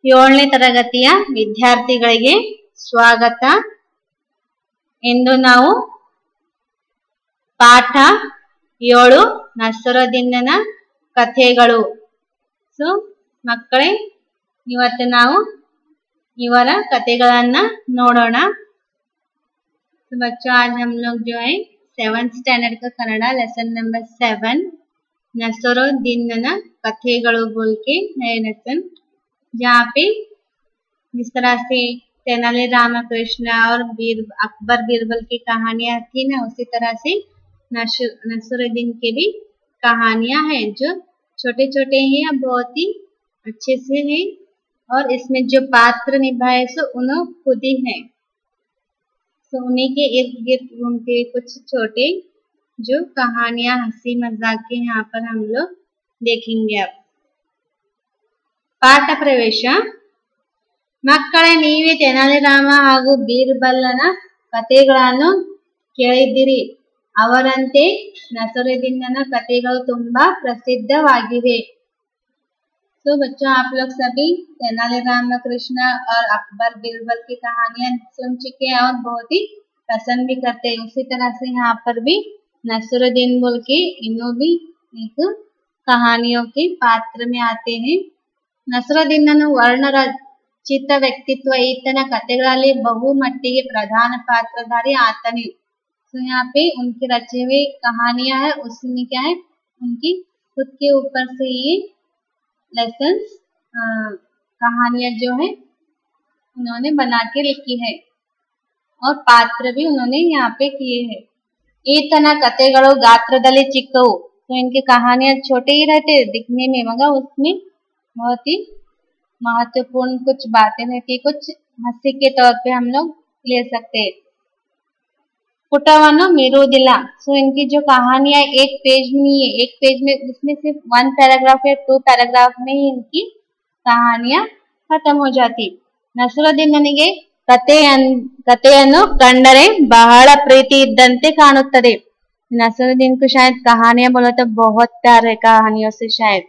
7ನೇ ತರಗತಿಯ ವಿದ್ಯಾರ್ಥಿಗಳಿಗೆ ಸ್ವಾಗತ. ಇಂದು ನಾವು ಪಾಠ 7 ನಸರುದ್ದೀನನ ಕಥೆಗಳು. ಸೊ ಮಕ್ಕಳೇ, ಇವತ್ತು ನಾವು ಇವರ ಕಥೆಗಳನ್ನ ನೋಡೋಣ. तो बच्चों, आज हम लोग जो है 7th स्टैंडर्ड का कन्नड़ा लेसन नंबर 7 नसरुद्दीनನ कथेಗಳು बोल के है लेसन, जहाँ पे जिस तरह से तेनाली रामकृष्ण और अकबर बीरबल की कहानियां थी ना, उसी तरह से नसरुद्दीन के भी कहानियां हैं जो छोटे छोटे हैं, बहुत ही अच्छे से हैं. और इसमें जो पात्र निभाए सो उन्होंने खुद ही है. तो उन्हीं के इर्द गिर्द घूमते कुछ छोटे जो कहानियां हंसी मजाक के यहाँ पर हम लोग देखेंगे. अब ಪಾಠ ಪ್ರವೇಶ. ಮಕ್ಕಳೇ, ನೀವೇ ತೆನಾಲಿ ರಾಮ ಹಾಗೂ ಬೀರ್ಬಲನ ಕಥೆಗಳನ್ನು ಕೇಳಿದ್ದೀರಿ. ಅವರಂತೆ ನಸರುದ್ದೀನನ ಕಥೆಗಳು ತುಂಬಾ ಪ್ರಸಿದ್ಧವಾಗಿವೆ. तो बच्चों, आप लोग सभी तेनाली रामकृष्ण और अकबर बीरबल की कहानियां सुन चुके हैं और बहुत ही पसंद भी करते हैं. उसी तरह से यहाँ पर भी नसरुद्दीन बोल के इन्हों भी एक कहानियों के पात्र में आते हैं. ನಸರುದ್ದೀನನ ವರ್ಣರಚಿತ ವ್ಯಕ್ತಿತ್ವ ಈತನ ಕಥೆಗಳಲ್ಲಿ ಬಹುಮಟ್ಟಿಗೆ ಪ್ರಧಾನ पात्रधारी आतने. तो यहाँ पे उनके रचे हुए कहानियां है, उसमें क्या है, उनकी खुद के ऊपर से ये लेसन कहानियां जो है उन्होंने बना के लिखी है और पात्र भी उन्होंने यहाँ पे किए हैं. ಈತನ ಕಥೆಗಳು ಗಾತ್ರದಲ್ಲಿ ಚಿಕ್ಕವು. तो इनकी कहानियां छोटे ही रहते दिखने में, मगर उसमें बहुत ही महत्वपूर्ण कुछ बातें रहती, कुछ हंसी के तौर पे हम लोग ले सकते हैं. पुटवनु मिरुदिल. सो इनकी जो कहानियां एक पेज में नहीं है, एक पेज में इसमें सिर्फ 1 पैराग्राफ या 2 पैराग्राफ में ही इनकी कहानियां खत्म हो जाती. ನಸರುದ್ದೀನನಿಗೆ ಕಥೆಯನ್ನು ಕಂಡರೆ ಬಹಳ ಪ್ರೀತಿ ಇದ್ದಂತೆ ಕಾಣುತ್ತದೆ. नसरुद्दीन को शायद कहानियां बोलो तो बहुत प्यार है कहानियों से शायद.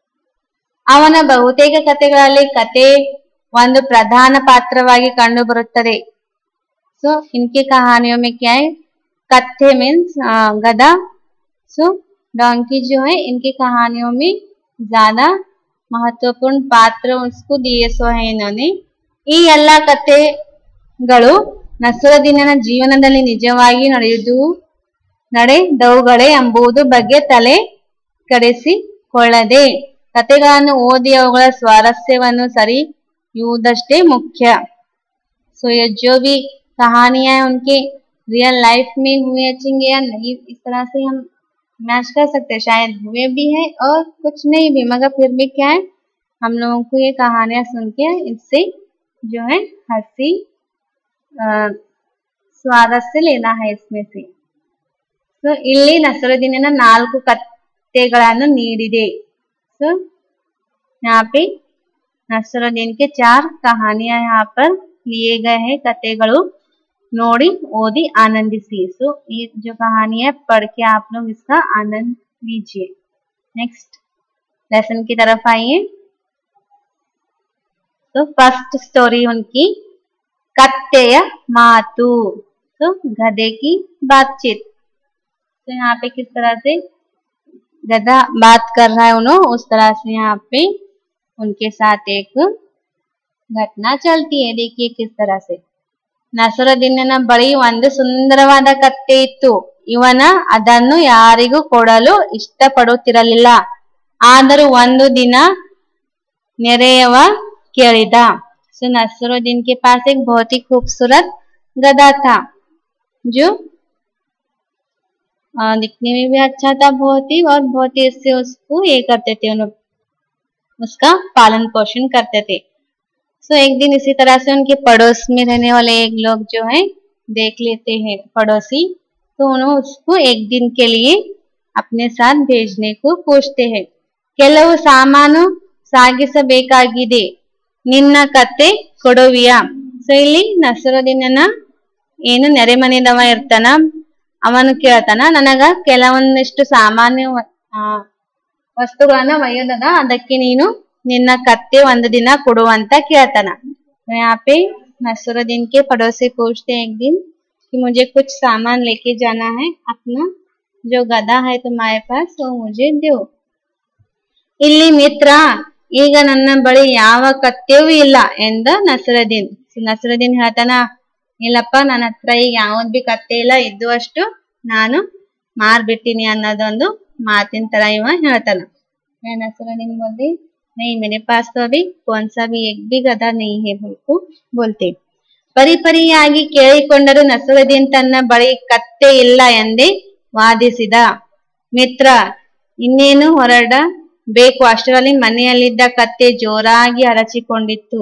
ಅವನ ಬಹುತೇಕ ಕಥೆಗಳಲ್ಲಿ ಕಥೆ ಒಂದು ಪ್ರಧಾನ ಪಾತ್ರವಾಗಿ ಕಂಡು ಬರುತ್ತದೆ. सो इनकी कहानियों में क्या है, कथे मीन्स गधा. सो डोंकी जो है इनकी कहानियों में ज्यादा महत्वपूर्ण पात्र उसको दिए सो है इन्होंने. ಈ ಎಲ್ಲ ಕಥೆಗಳು ನಸರುದ್ದೀನನ ಜೀವನದಲ್ಲಿ ನಿಜವಾಗಿ ನಡೆದವುಗಳೇ ಎಂಬುದು ಬಗ್ಗೆ ತಲೆ ಕೆಡಿಸಿಕೊಳ್ಳದೆ ಕಥೆಗಳನ್ನು ಓದಿ ಅವುಗಳ ಸ್ವಾರಸ್ಯವನ್ನು ಸರಿಯುವುದಷ್ಟೇ ಮುಖ್ಯ. सो ये जो भी कहानियां हैं उनके रियल लाइफ में हुए अच्छेंगे या नहीं, इस तरह से हम मैच कर सकते हैं. शायद हुए भी है और कुछ नहीं भी, मगर फिर भी क्या है, हम लोगों को ये कहानियां सुन के इससे जो है हंसी स्वारस्य लेना है इसमें से. सो ಇಲ್ಲಿ ನಸರುದ್ದೀನನ 4 ಕಥೆಗಳನ್ನು ನೀಡಿದೆ. सो यहाँ पे नसरुद्दीन के 4 कहानियां यहाँ पर लिए गए हैं. कथेಗಳು नोड़ी ओदी आनंदिसी. सो ये जो कहानी है पढ़ के आप लोग इसका आनंद लीजिए. नेक्स्ट लेसन की तरफ आइए. तो फर्स्ट स्टोरी उनकी कत्तेय मातु. तो गधे की बातचीत. तो यहाँ पे किस तरह से गधा बात कर रहा है उन्होंने, उस तरह से यहाँ पे उनके साथ एक घटना चलती है. देखिए किस तरह से. ನಸರುದ್ದೀನನ ಬಳಿ ಒಂದು ಸುಂದರವಾದ ಕತ್ತೆ ಇತ್ತು. ಇವನ ಅದನ್ನು ಯಾರಿಗೂ ಕೊಡಲು ಇಷ್ಟಪಡುತ್ತಿರಲಿಲ್ಲ. ಆದರೂ ಒಂದು ದಿನ ನೆರೆಯವ ಕೇಳಿದ. सो नसरुद्दीन के पास एक बहुत ही खूबसूरत गधा था जो दिखने में भी अच्छा था बहुत ही, और बहुत ही इससे उसको ये करते थे, उसका पालन पोषण करते थे. सो एक दिन इसी तरह से उनके पड़ोस में रहने वाले एक लोग जो है देख लेते हैं पड़ोसी, तो उन्होंने उसको एक दिन के लिए अपने साथ भेजने को पूछते हैं. ಕೆಲವು ಸಾಮಾನು ಸಾಗಿಸಬೇಕಾಗಿದೆ, ನಿನ್ನ ಕತ್ತೆ ಕೊಡುವಿಯಾ. ಸೊ ಇಲ್ಲಿ ನಸರುದ್ದೀನನ ಏನು ನೆರೆಮನೆದವ ಇರ್ತಾನ, ಅವನು ಕೇಳ್ತಾನ, ನನಗ ಕೆಲವೊಂದಿಷ್ಟು ಸಾಮಾನ್ಯ ವಸ್ತುಗಳನ್ನ ಒಯ್ಯೋದದ, ಅದಕ್ಕೆ ನೀನು ನಿನ್ನ ಕತ್ತೆ ಒಂದು ದಿನ ಕೊಡು ಅಂತ ಕೇಳ್ತಾನ। तो यहाँ पे नसरुद्दीन के पड़ोसी पूछते हैं एक दिन कि मुझे कुछ सामान लेके जाना है, अपना जो गधा है तुम्हारे पास वो मुझे दो। ಇಲ್ಲಿ ಮಿತ್ರ ಈಗ ನನ್ನ ಬಳಿ ಯಾವ ಕತ್ತೆಯೂ ಇಲ್ಲ ಎಂದ ನಸರುದ್ದೀನ್। ನಸರುದ್ದೀನ್ ಹೇಳ್ತಾನ, ಇಲ್ಲಪ್ಪ ನನ್ನ ಹತ್ರ ಈಗ ಯಾವ್ದು ಬಿ ಕತ್ತೆ ಇಲ್ಲ, ಇದ್ದುವಷ್ಟು ನಾನು ಮಾರ್ಬಿಟ್ಟಿನಿ ಅನ್ನೋದೊಂದು ಮಾತಿನ ತರ ಇವ ಹೇಳ್ತಾನ। नसरुद्दीन बोलते नहीं मेरे पास तो अभी कौन सा भी एक भी गधा नहीं है बोलते। ಪರಿಪರಿಯಾಗಿ ಕೇಳಿಕೊಂಡರೂ ನಸರುದ್ದೀನ್ ತನ್ನ ಬಳಿ ಕತ್ತೆ ಇಲ್ಲ ಎಂದೇ ವಾದಿಸಿದ। ಮಿತ್ರ ಇನ್ನೇನು ಹೊರಡಬೇಕು ಅಷ್ಟರಲ್ಲಿ ಮನೆಯಲ್ಲಿದ್ದ ಕತ್ತೆ ಜೋರಾಗಿ ಅರಚಿಕೊಂಡಿತ್ತು।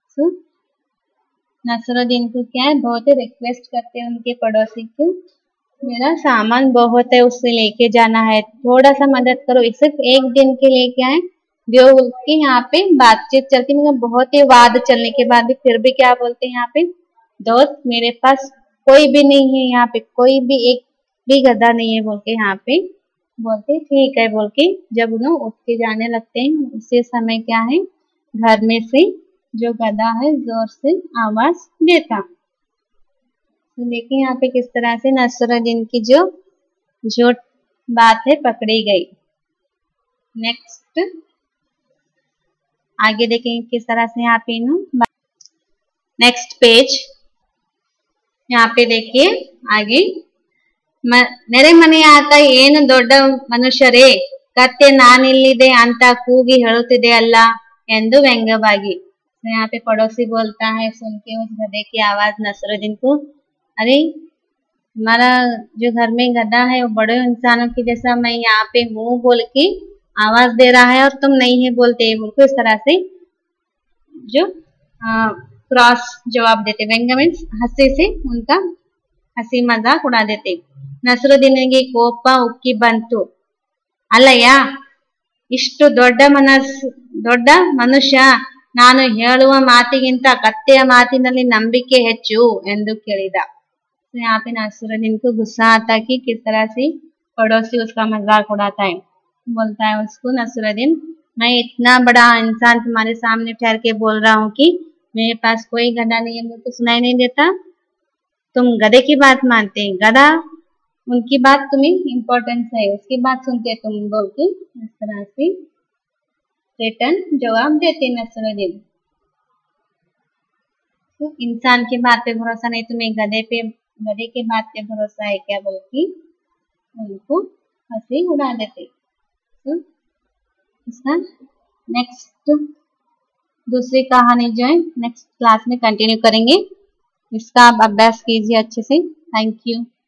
नसरुद्दीन को क्या है, बहुत ही रिक्वेस्ट करते हैं उनके पड़ोसी को, मेरा सामान बहुत है उससे लेके जाना है, थोड़ा सा मदद करो, सिर्फ एक दिन के लिए क्या है जो की यहाँ पे बातचीत चलती, मतलब बहुत ही वाद चलने के बाद भी फिर भी क्या बोलते हैं यहाँ पे, दोस्त मेरे पास कोई भी नहीं है, यहाँ पे कोई भी एक भी गधा नहीं है बोल के यहाँ पे बोलते ठीक है बोल के जब उन्हें उठ के जाने लगते हैं, उसी समय क्या है घर में से जो गधा है जोर से आवाज देता। तो देखिए यहाँ पे किस तरह से नसरुद्दीन की जो झूठ बात है पकड़ी गई। नेक्स्ट आगे देखेंगे किस तरह से यहाँ पे नेक्स्ट पेज यहाँ पे देखिए आगे, ನೆರೆ ಮನೆ ಆತ ಏನು ದೊಡ್ಡ ಮನುಷ್ಯರೇ, ಕತ್ತೆ ನಾನಿಲ್ಲಿದೆ ಅಂತ ಕೂಗಿ ಹೇಳುತ್ತಿದೆ ಅಲ್ಲ ಎಂದು ವ್ಯಂಗ್ಯವಾಗಿ। यहाँ पे पड़ोसी बोलता है सुन के उस गधे की आवाज नसरुद्दीन को, अरे हमारा जो घर में गधा है वो बड़े इंसानों की जैसा मैं यहाँ पे हूँ बोल के आवाज दे रहा है और तुम नहीं है बोलते बोल को इस तरह से जो क्रॉस जवाब देते, व्यंग्य मीन्स हंसी से उनका हंसी मजाक उड़ा देते। ನಸರುದ್ದೀನಿಗೆ ಕೋಪ ಉಕ್ಕಿ ಬಂತು, ಅಲ್ಲಯ್ಯ ಇಷ್ಟು ದೊಡ್ಡ ಮನುಷ್ಯ ನಾನು ಹೇಳುವ ಮಾತಿಗಿಂತ ಕತ್ತೆಯ ಮಾತಿನಲ್ಲಿ ನಂಬಿಕೆ ಹೆಚ್ಚು ಎಂದು ಕೇಳಿದ। यहाँ पे नसरुद्दीन को गुस्सा आता कि किस तरह से पड़ोसी उसका मजाक उड़ाता है। बोलता है उसको नसरुद्दीन, मैं इतना बड़ा इंसान तुम्हारे सामने ठहर के बोल रहा हूँ कि मेरे पास कोई गधा नहीं है, मुझको सुनाई नहीं देता, तुम गधे की बात मानते हैं, गधा उनकी बात तुम्हें इम्पोर्टेंस है, उसकी बात सुनते तुम बोल के इस तरह से रिटर्न जवाब देते नसरुद्दीन। तो इंसान की बात पे भरोसा नहीं, तुम्हें गधे के बात पे भरोसा है क्या बोल के उनको हंसी उड़ा देते। तो इसका नेक्स्ट दूसरी कहानी जो है नेक्स्ट क्लास में कंटिन्यू करेंगे, इसका आप अभ्यास कीजिए अच्छे से। Thank you.